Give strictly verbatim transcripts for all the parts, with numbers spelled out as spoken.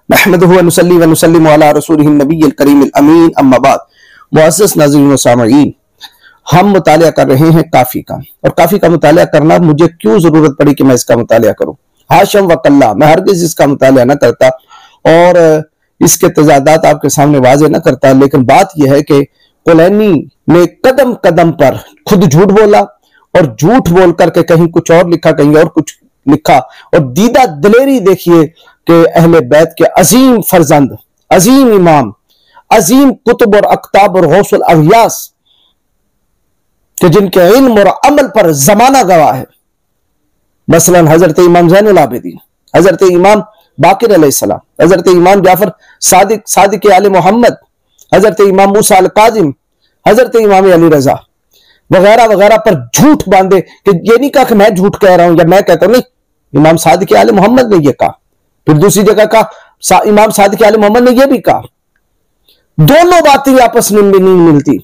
نحمدہ و نصلی و نسلم علی رسولہ النبی الکریم الامین، اما بعد۔ معزز ناظرین و سامعین، ہم مطالعہ کر رہے ہیں کافی کا، اور کافی کا مطالعہ کرنا مجھے کیوں ضرورت پڑی کہ میں اس کا مطالعہ کروں؟ حاشم و کلا، میں ہرگز اس کا مطالعہ نہ کرتا اور اس کے تضادات آپ کے سامنے واضح نہ کرتا، لیکن بات یہ ہے کہ کلینی نے قدم قدم پر خود جھوٹ بولا، اور جھوٹ بول کر کے کہیں کچھ اور لکھا، کہیں اور کچھ لکھا، اور دیدہ دلیری دیکھیے کہ اہل بیت کے عظیم فرزند، عظیم امام، عظیم کتب اور اقطاب اور غوث الاغیاث کہ جن کے علم اور عمل پر زمانہ گواہ ہے، مثلا حضرت امام زین العابدین، حضرت امام باقر علیہ السلام، حضرت امام جعفر صادق صادق آل محمد، حضرت امام موسیٰ القاظم، حضرت امام علی رضا وغیرہ وغیرہ پر جھوٹ باندھے کہ یہ نہیں کہا کہ میں جھوٹ کہہ رہا ہوں یا میں کہتا ہوں، نہیں، امام صادق آل محمد نے یہ کہا، پھر دوسری جگہ کہا امام صادق آل محمد نے یہ بھی کہا، دونوں باتیں آپس میں نہیں ملتی۔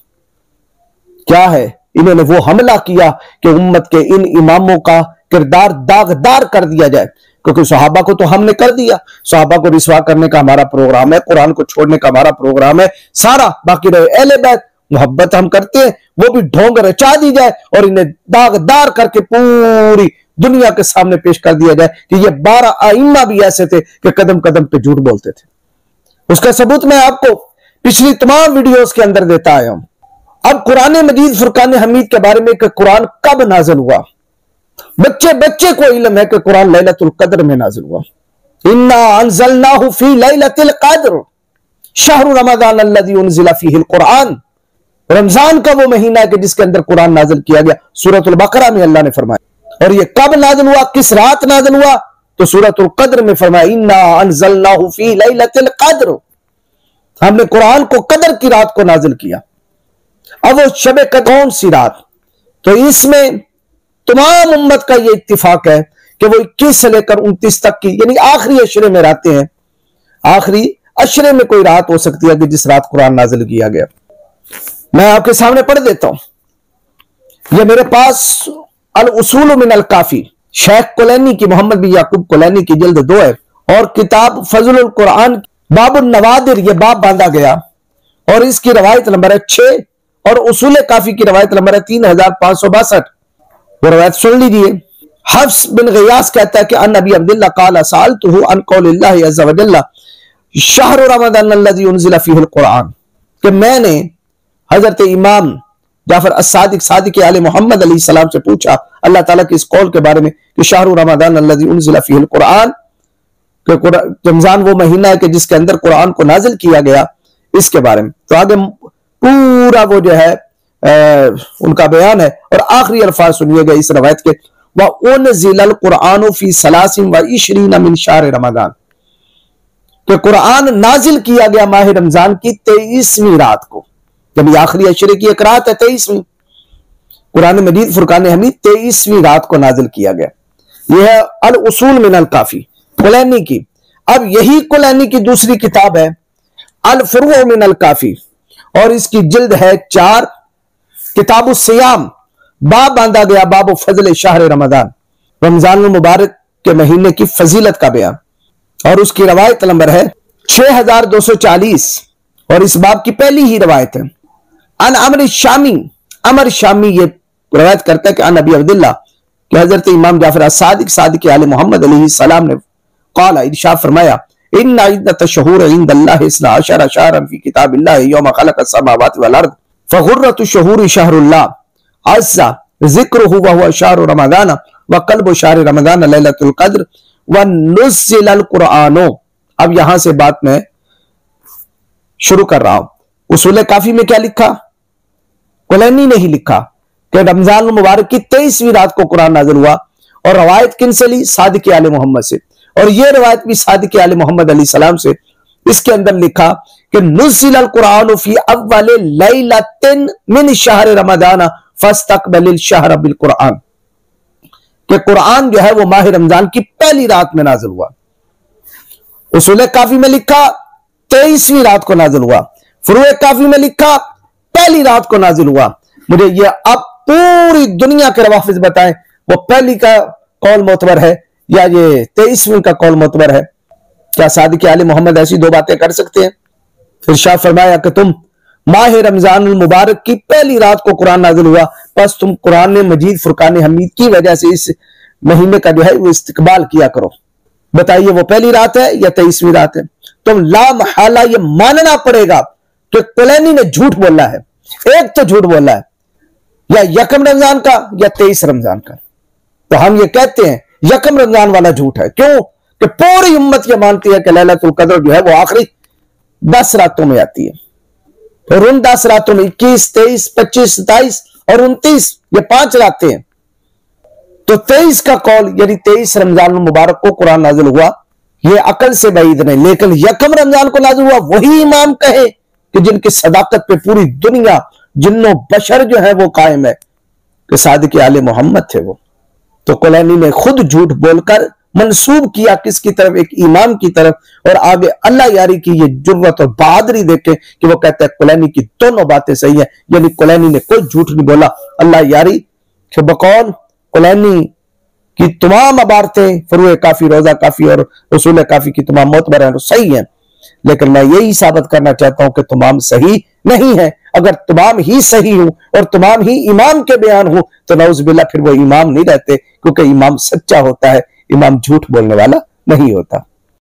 کیا ہے؟ انہوں نے وہ حملہ کیا کہ امت کے ان اماموں کا کردار داغدار کر دیا جائے، کیونکہ صحابہ کو تو ہم نے کر دیا، صحابہ کو رسوا کرنے کا ہمارا پروگرام ہے، قرآن کو چھوڑنے کا ہمارا پروگرام ہے، سارا باقی رہے اہل بیت، محبت ہم کرتے ہیں، وہ بھی ڈھونگ رچا دی جائے اور انہیں داغدار کر کے پوری دنیا کے سامنے پیش کر دیا جائے کہ یہ بارہ ائمہ بھی ایسے تھے کہ قدم قدم پہ جھوٹ بولتے تھے۔ اس کا ثبوت میں آپ کو پچھلی تمام ویڈیوز کے اندر دیتا آیا ہوں۔ اب قرآن مجید فرقان حمید کے بارے میں کہ قرآن کب نازل ہوا، بچے بچے کو علم ہے کہ قرآن لیلۃ القدر میں نازل ہوا۔ انا انزلناہ فی لیلۃ القدر شہر رمضان الذی انزل فیہ القرآن، رمضان کا وہ مہینہ ہے کہ جس کے اندر قرآن نازل کیا گیا۔ سورۃ البقرہ میں اللہ نے فرمایا، اور یہ کب نازل ہوا، کس رات نازل ہوا، تو سورۃ القدر میں فرمایا انا انزلناہ فی لیلۃ القدر، ہم نے قرآن کو قدر کی رات کو نازل کیا۔ اب وہ شب قدر کون سی رات؟ تو اس میں تمام امت کا یہ اتفاق ہے کہ وہ اکیس سے لے کر انتیس تک کی، یعنی آخری عشرے میں راتیں ہیں، آخری عشرے میں کوئی رات ہو سکتی ہے کہ جس رات قرآن نازل کیا گیا۔ میں آپ کے سامنے پڑھ دیتا ہوں، یہ میرے پاس الاصول من الکافی، شیخ کلینی کی، محمد بن یعقوب کلینی کی، جلد دو ہے، اور کتاب فضل القرآن باب النوادر، یہ باب باندھا گیا، اور اس کی روایت نمبر ہے چھ، اور اصول کافی کی روایت نمبر ہے تین ہزار پانچ سو باسٹھ۔ وہ روایت سن لیجئے۔ حفص بن غیاث کہتا ہے کہ ان نبی عبداللہ قال سألتہ عن قول اللہ عز وجل شہر رمضان الذی انزل فیہ القرآن، کہ میں نے حضرت امام جعفر الصادق صادق آل محمد علیہ السلام سے پوچھا اللہ تعالیٰ کی اس قول کے بارے میں کہ شہر رمضان الذی انزل فیہ القرآن، کہ رمضان وہ مہینہ ہے کہ جس کے اندر قرآن کو نازل کیا گیا، اس کے بارے میں۔ تو آگے پورا وہ جو ہے ان کا بیان ہے، اور آخری الفاظ سنیے گا اس روایت کے، وَأُنزِلَ الْقُرْآنُ فِي ثَلَاثٍ وَعِشْرِينَ مِنْ شَهْرِ رمضان، کہ قرآن نازل کیا گیا ماہ رمضان کی تیئیسویں رات کو، یعنی آخری عشرے کی ایک رات ہے تیئیسویں، قرآن مجید فرقان حمید تیئیسویں رات کو نازل کیا گیا۔ یہ ہے الاصول من الکافی کلینی کی۔ اب یہی کلینی کی دوسری کتاب ہے الفروع من الکافی، اور اس کی جلد ہے چار، کتاب الصیام، باب باندھا گیا باب فضل شہر رمضان، رمضان المبارک کے مہینے کی فضیلت کا بیان، اور اس کی روایت نمبر ہے چھ ہزار دو سو چالیس، اور اس باب کی پہلی ہی روایت ہے۔ ان عمر شامی، عمر شامی یہ روایت کرتا ہے کہ ان ابی عبداللہ، کہ حضرت امام جعفر الصادق صادق آل محمد علیہ السلام نے قال، ارشاد فرمایا، ان عدت الشہور عند اللہ اثنا عشر شہرا فی کتاب اللہ یوم خلق السماوات والارض فغرۃ الشہور شہر اللہ عز ذکرہ وہو شہر رمضان وقلب شہر رمضان لیلۃ القدر ونزل القرآن۔ اب یہاں سے بات میں شروع کر رہا ہوں۔ اصول کافی میں کیا لکھا؟ کلینی نے ہی لکھا کہ رمضان المبارک کی تیئیسویں رات کو قرآن نازل ہوا، اور روایت کن سے لی؟ صادق آل محمد سے، اور یہ روایت بھی صادق آل محمد علیہ السلام سے۔ اس کے اندر لکھا کہ نزل القرآن فی اول لیلۃ من شہر رمضان فاستقبل الشہر بالقرآن، کہ قرآن جو ہے وہ ماہ رمضان کی پہلی رات میں نازل ہوا۔ اصول کافی میں لکھا تیئیسویں رات کو نازل ہوا، فروع کافی میں لکھا پہلی رات کو نازل ہوا۔ مجھے یہ اب پوری دنیا کے روافظ بتائیں وہ پہلی کا قول معتبر ہے یا یہ تیئیسویں کا قول معتبر ہے؟ کیا صادق آل محمد ایسی دو باتیں کر سکتے ہیں؟ پھر شاہ فرمایا کہ تم ماہ رمضان المبارک کی پہلی رات کو قرآن نازل ہوا، پس تم قرآن مجید فرقان حمید کی وجہ سے اس مہینے کا جو ہے وہ استقبال کیا کرو۔ بتائیے وہ پہلی رات ہے یا تیئیسویں رات ہے؟ تم لا محالہ یہ ماننا پڑے گا کہ کلینی نے جھوٹ بولا ہے، ایک تو جھوٹ بولا ہے یا یکم رمضان کا یا تیئیس رمضان کا۔ تو ہم یہ کہتے ہیں یکم رمضان والا جھوٹ ہے، کیوں کہ پوری امت یہ مانتی ہے کہ لیلۃ القدر جو ہے وہ آخری دس راتوں میں آتی ہے، اور ان دس راتوں میں اکیس، تیئیس، پچیس، ستائیس اور انتیس یہ پانچ راتیں ہیں۔ تو تیئیس کا قول یعنی تیئیس رمضان المبارک کو قرآن نازل ہوا، یہ عقل سے بعید نہیں، لیکن یکم رمضان کو نازل ہوا وہی امام کہے کہ جن کی صداقت پہ پوری دنیا جن و بشر جو ہے وہ قائم ہے کہ صادق آل محمد تھے وہ۔ تو کلینی نے خود جھوٹ بول کر منسوب کیا کس کی طرف؟ ایک امام کی طرف، اور آگے اللہ یاری کی یہ جرت اور بہادری دیکھیں کہ وہ کہتا ہے کلینی کی دونوں باتیں صحیح ہیں، یعنی کلینی نے کوئی جھوٹ نہیں بولا۔ اللہ یاری کہ بقول کلینی کی تمام عبارتیں فروع کافی، روزہ کافی اور اصول کافی کی تمام معتبر ہیں، صحیح ہیں، لیکن میں یہی ثابت کرنا چاہتا ہوں کہ تمام صحیح نہیں ہیں۔ اگر تمام ہی صحیح ہوں اور تمام ہی امام کے بیان ہوں تو نعوذ باللہ پھر وہ امام نہیں رہتے، کیونکہ امام سچا ہوتا ہے، امام جھوٹ بولنے والا نہیں ہوتا۔